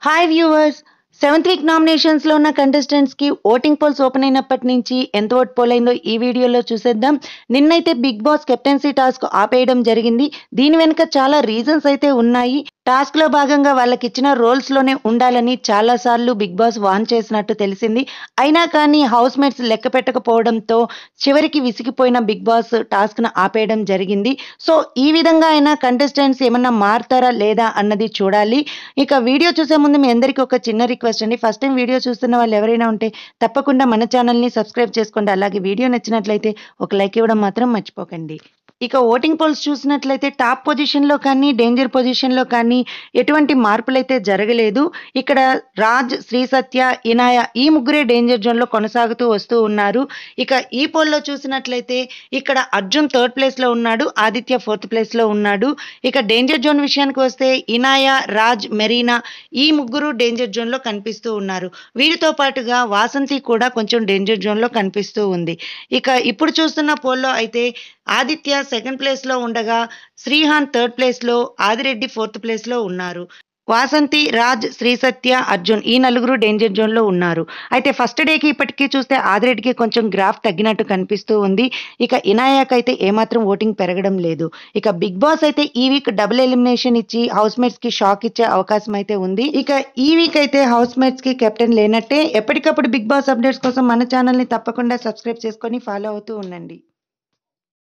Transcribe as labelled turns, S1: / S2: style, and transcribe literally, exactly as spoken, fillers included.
S1: Hi viewers! Seventh week నామినేషన్స్‌లో ఉన్న కంటెస్టెంట్స్‌కి ఓటింగ్ పోల్స్ ఓపెన్ అయినప్పటి నుంచి ఎంత ఓట్ పోల్ అయిందో ఈ వీడియోలో చూసేద్దాం. నిన్నైతే బిగ్ బాస్ కెప్టెన్సీ టాస్క్ ఆపేయడం జరిగింది. దీని వెనుక చాలా రీజన్స్ అయితే ఉన్నాయి. టాస్క్‌లో భాగంగా వాళ్ళకిచ్చిన రోల్స్‌లోనే ఉండాలని చాలా సార్లు బిగ్ బాస్ వార్న్ చేసినట్టు తెలిసింది. అయినా కానీ హౌస్ మేట్స్ లెక్క పెట్టకపోవడంతో చివరికి విసిగిపోయిన బిగ్ బాస్ టాస్క్‌ను ఆపేయడం జరిగింది. సో, ఈ విధంగా అయినా కంటెస్టెంట్స్ ఏమన్నా మారతారా లేదా అన్నది చూడాలి. ఇక వీడియో చూసే ముందు మీ అందరికీ ఒక చిన్న రిక్వెస్ట్ అండి. ఫస్ట్ టైం వీడియో చూస్తున్న వాళ్ళు ఎవరైనా ఉంటే తప్పకుండా మన ఛానల్‌ని సబ్స్క్రైబ్ చేసుకోండి. అలాగే వీడియో నచ్చినట్లయితే ఒక లైక్ ఇవ్వడం మాత్రం మర్చిపోకండి. ఇక ఓటింగ్ పోల్స్ చూసినట్లయితే టాప్ పొజిషన్‌లో కానీ, డేంజర్ పొజిషన్‌లో కానీ ఎటువంటి మార్పులైతే జరగలేదు. ఇక్కడ రాజ్, శ్రీ సత్య, ఇనాయ ఈ ముగ్గురే డేంజర్ జోన్‌లో కొనసాగుతూ వస్తూ ఉన్నారు. ఇక ఈ పోల్‌లో చూసినట్లయితే ఇక్కడ అర్జున్ థర్డ్ ప్లేస్‌లో ఉన్నాడు. ఆదిత్య ఫోర్త్ ప్లేస్‌లో ఉన్నాడు. ఇక డేంజర్ జోన్ విషయానికి వస్తే ఇనాయ, రాజ్, మెరీనా ఈ ముగ్గురు డేంజర్ జోన్‌లో కనిపిస్తూ ఉన్నారు. వీరితో పాటుగా వాసంతి కూడా కొంచెం డేంజర్ జోన్‌లో కనిపిస్తూ ఉంది. ఇక ఇప్పుడు చూస్తున్న పోల్‌లో అయితే ఆదిత్య సెకండ్ ప్లేస్‌లో ఉండగా, శ్రీహాన్ థర్డ్ ప్లేస్‌లో, ఆదిరెడ్డి ఫోర్త్ ప్లేస్‌లో ఉన్నారు. వాసంతి, రాజ్, శ్రీ సత్య, అర్జున్ ఈ నలుగురు డేంజర్ జోన్‌లో ఉన్నారు. అయితే ఫస్ట్ డేకి ఇప్పటికి చూస్తే ఆదిరెడ్డికి కొంచెం గ్రాఫ్ తగ్గినట్టు కనిపిస్తూ ఉంది. ఇక ఇనాయకైతే ఏమాత్రం ఓటింగ్ పెరగడం లేదు. ఇక బిగ్ బాస్ అయితే ఈ వీక్ డబుల్ ఎలిమినేషన్ ఇచ్చి హౌస్ మేట్స్‌కి షాక్ ఇచ్చే అవకాశం అయితే ఉంది. ఇక ఈ వీక్ అయితే హౌస్ మేట్స్‌కి కెప్టెన్ లేనట్టే. ఎప్పటికప్పుడు బిగ్ బాస్ అప్డేట్స్ కోసం మన ఛానల్‌ని తప్పకుండా సబ్స్క్రైబ్ చేసుకొని ఫాలో అవుతూ ఉండండి.